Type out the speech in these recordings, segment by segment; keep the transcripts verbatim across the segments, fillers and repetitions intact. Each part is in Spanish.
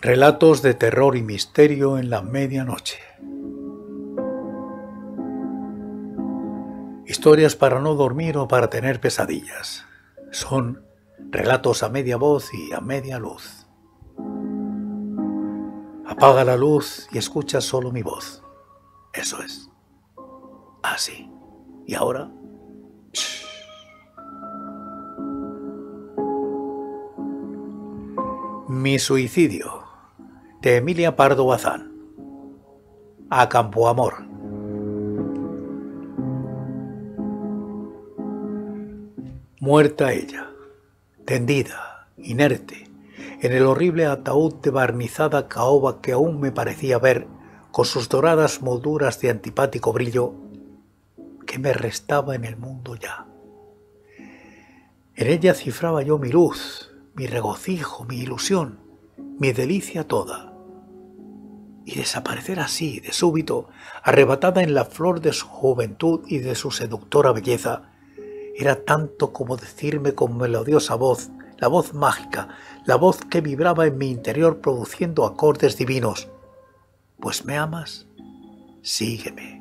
Relatos de terror y misterio en la medianoche. Historias para no dormir o para tener pesadillas. Son relatos a media voz y a media luz. Apaga la luz y escucha solo mi voz. Eso es. Así. ¿Y ahora? Shh. Mi suicidio, de Emilia Pardo Bazán. A Campoamor. Muerta ella, tendida, inerte, en el horrible ataúd de barnizada caoba que aún me parecía ver, con sus doradas molduras de antipático brillo, que me restaba en el mundo ya. En ella cifraba yo mi luz, mi regocijo, mi ilusión, mi delicia toda. Y desaparecer así, de súbito, arrebatada en la flor de su juventud y de su seductora belleza, era tanto como decirme con melodiosa voz, la voz mágica, la voz que vibraba en mi interior produciendo acordes divinos: pues me amas, sígueme.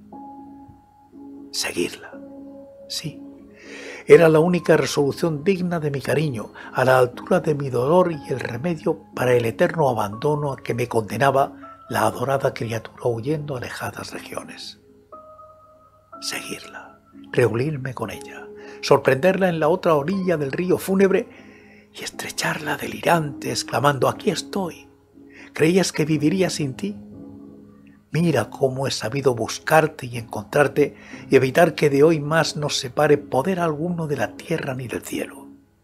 Seguirla, sí. Era la única resolución digna de mi cariño, a la altura de mi dolor y el remedio para el eterno abandono a que me condenaba la adorada criatura huyendo a lejanas regiones. Seguirla, reunirme con ella, sorprenderla en la otra orilla del río fúnebre y estrecharla delirante, exclamando: aquí estoy. ¿Creías que viviría sin ti? Mira cómo he sabido buscarte y encontrarte y evitar que de hoy más nos separe poder alguno de la tierra ni del cielo.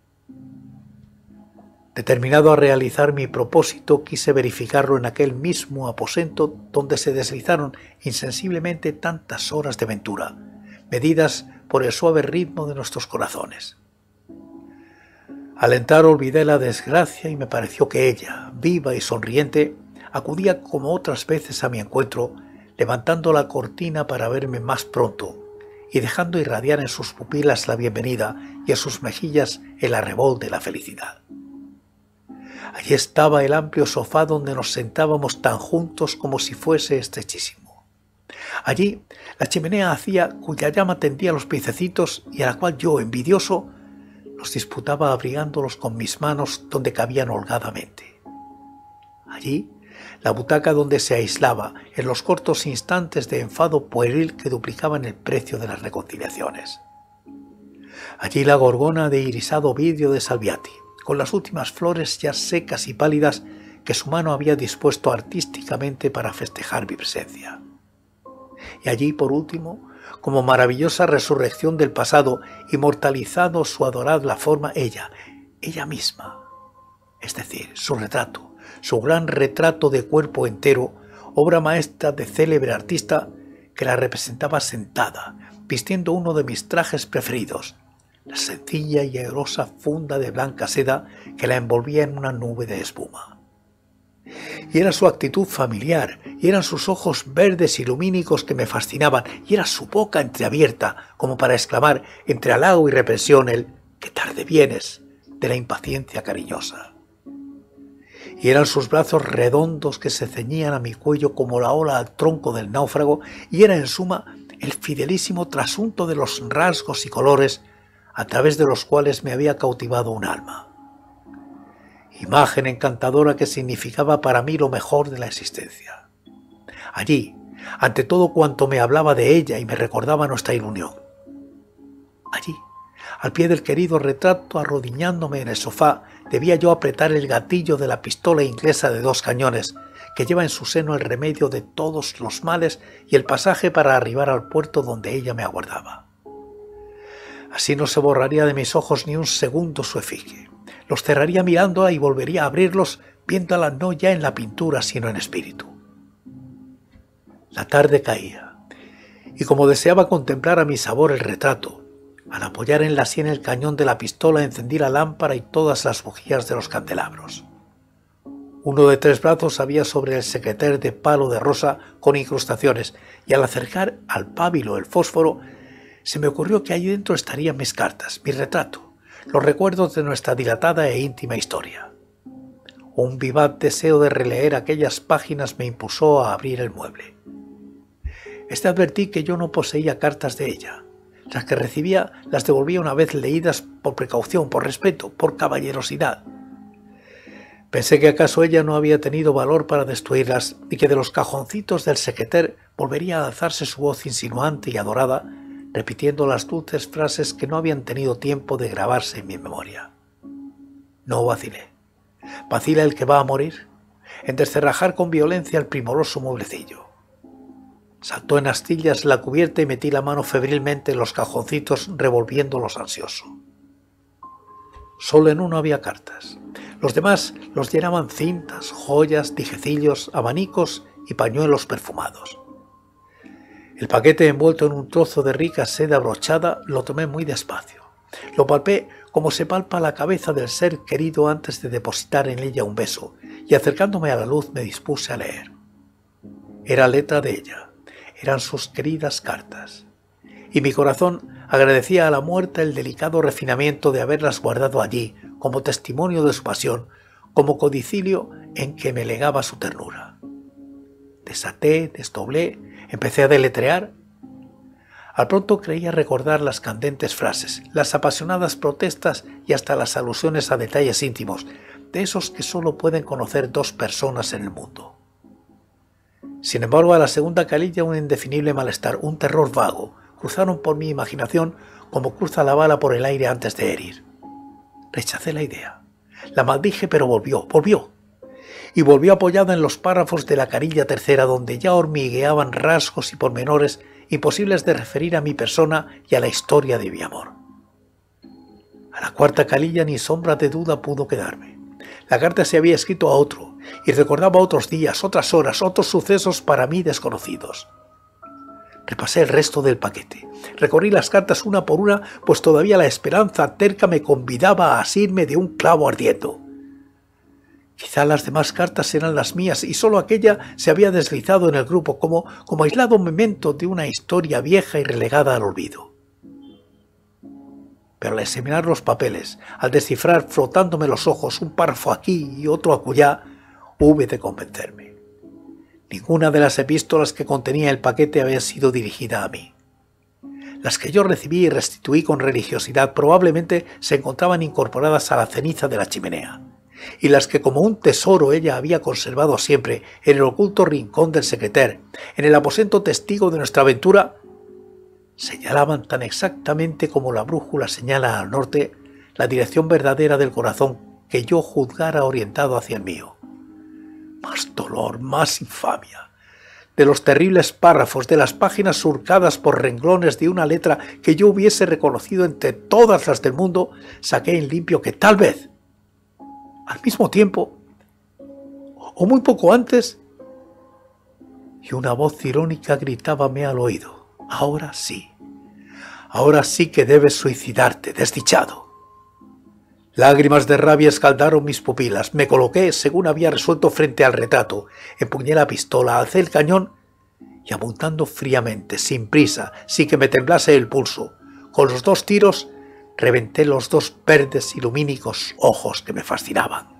Determinado a realizar mi propósito, quise verificarlo en aquel mismo aposento donde se deslizaron insensiblemente tantas horas de ventura, medidas por el suave ritmo de nuestros corazones. Al entrar olvidé la desgracia y me pareció que ella, viva y sonriente, acudía como otras veces a mi encuentro, levantando la cortina para verme más pronto y dejando irradiar en sus pupilas la bienvenida y en sus mejillas el arrebol de la felicidad. Allí estaba el amplio sofá donde nos sentábamos tan juntos como si fuese estrechísimo. Allí la chimenea hacía cuya llama tendía los piececitos y a la cual yo, envidioso, los disputaba abrigándolos con mis manos donde cabían holgadamente. Allí la butaca donde se aislaba en los cortos instantes de enfado pueril que duplicaban el precio de las reconciliaciones. Allí la gorgona de irisado vidrio de Salviati, con las últimas flores ya secas y pálidas que su mano había dispuesto artísticamente para festejar mi presencia. Y allí, por último, como maravillosa resurrección del pasado, inmortalizado su adorada forma, ella, ella misma, es decir, su retrato, su gran retrato de cuerpo entero, obra maestra de célebre artista que la representaba sentada, vistiendo uno de mis trajes preferidos, la sencilla y airosa funda de blanca seda que la envolvía en una nube de espuma. Y era su actitud familiar, y eran sus ojos verdes y lumínicos que me fascinaban, y era su boca entreabierta, como para exclamar, entre halago y reprensión, el «¡qué tarde vienes!» de la impaciencia cariñosa. Y eran sus brazos redondos que se ceñían a mi cuello como la ola al tronco del náufrago, y era en suma el fidelísimo trasunto de los rasgos y colores a través de los cuales me había cautivado un alma. Imagen encantadora que significaba para mí lo mejor de la existencia. Allí, ante todo cuanto me hablaba de ella y me recordaba nuestra ilusión. Allí, al pie del querido retrato, arrodillándome en el sofá, debía yo apretar el gatillo de la pistola inglesa de dos cañones, que lleva en su seno el remedio de todos los males y el pasaje para arribar al puerto donde ella me aguardaba. Así no se borraría de mis ojos ni un segundo su efigie. Los cerraría mirándola y volvería a abrirlos viéndola no ya en la pintura sino en espíritu. La tarde caía, y como deseaba contemplar a mi sabor el retrato, al apoyar en la sien el cañón de la pistola encendí la lámpara y todas las bujías de los candelabros. Uno de tres brazos había sobre el secreter de palo de rosa con incrustaciones, y al acercar al pábilo el fósforo, se me ocurrió que allí dentro estarían mis cartas, mi retrato, los recuerdos de nuestra dilatada e íntima historia. Un vivaz deseo de releer aquellas páginas me impulsó a abrir el mueble. Este advertí que yo no poseía cartas de ella. Las que recibía las devolvía una vez leídas por precaución, por respeto, por caballerosidad. Pensé que acaso ella no había tenido valor para destruirlas y que de los cajoncitos del sequeter volvería a alzarse su voz insinuante y adorada, repitiendo las dulces frases que no habían tenido tiempo de grabarse en mi memoria. No vacilé. ¿Vacila el que va a morir? En descerrajar con violencia el primoroso mueblecillo. Saltó en astillas la cubierta y metí la mano febrilmente en los cajoncitos, revolviéndolos ansioso. Solo en uno había cartas. Los demás los llenaban cintas, joyas, dijecillos, abanicos y pañuelos perfumados. El paquete envuelto en un trozo de rica seda brochada lo tomé muy despacio. Lo palpé como se palpa la cabeza del ser querido antes de depositar en ella un beso, y acercándome a la luz me dispuse a leer. Era letra de ella, eran sus queridas cartas, y mi corazón agradecía a la muerta el delicado refinamiento de haberlas guardado allí como testimonio de su pasión, como codicilio en que me legaba su ternura. Desaté, desdoblé, empecé a deletrear. Al pronto creía recordar las candentes frases, las apasionadas protestas y hasta las alusiones a detalles íntimos, de esos que solo pueden conocer dos personas en el mundo. Sin embargo, a la segunda calilla un indefinible malestar, un terror vago, cruzaron por mi imaginación como cruza la bala por el aire antes de herir. Rechacé la idea. La maldije, pero volvió, volvió. Y volvió apoyada en los párrafos de la carilla tercera, donde ya hormigueaban rasgos y pormenores imposibles de referir a mi persona y a la historia de mi amor. A la cuarta calilla ni sombra de duda pudo quedarme. La carta se había escrito a otro y recordaba otros días, otras horas, otros sucesos para mí desconocidos. Repasé el resto del paquete. Recorrí las cartas una por una, pues todavía la esperanza terca me convidaba a asirme de un clavo ardiendo. Quizá las demás cartas eran las mías y solo aquella se había deslizado en el grupo como, como aislado memento de una historia vieja y relegada al olvido. Pero al examinar los papeles, al descifrar frotándome los ojos un párrafo aquí y otro acullá, hube de convencerme. Ninguna de las epístolas que contenía el paquete había sido dirigida a mí. Las que yo recibí y restituí con religiosidad probablemente se encontraban incorporadas a la ceniza de la chimenea, y las que como un tesoro ella había conservado siempre en el oculto rincón del secreter, en el aposento testigo de nuestra aventura, señalaban tan exactamente como la brújula señala al norte la dirección verdadera del corazón que yo juzgara orientado hacia el mío. Más dolor, más infamia. De los terribles párrafos, de las páginas surcadas por renglones de una letra que yo hubiese reconocido entre todas las del mundo, saqué en limpio que tal vez, al mismo tiempo, o muy poco antes, y una voz irónica gritábame al oído: ahora sí, ahora sí que debes suicidarte, desdichado. Lágrimas de rabia escaldaron mis pupilas. Me coloqué según había resuelto frente al retrato, empuñé la pistola, alcé el cañón y, apuntando fríamente, sin prisa, sin que me temblase el pulso, con los dos tiros reventé los dos verdes y lumínicos ojos que me fascinaban.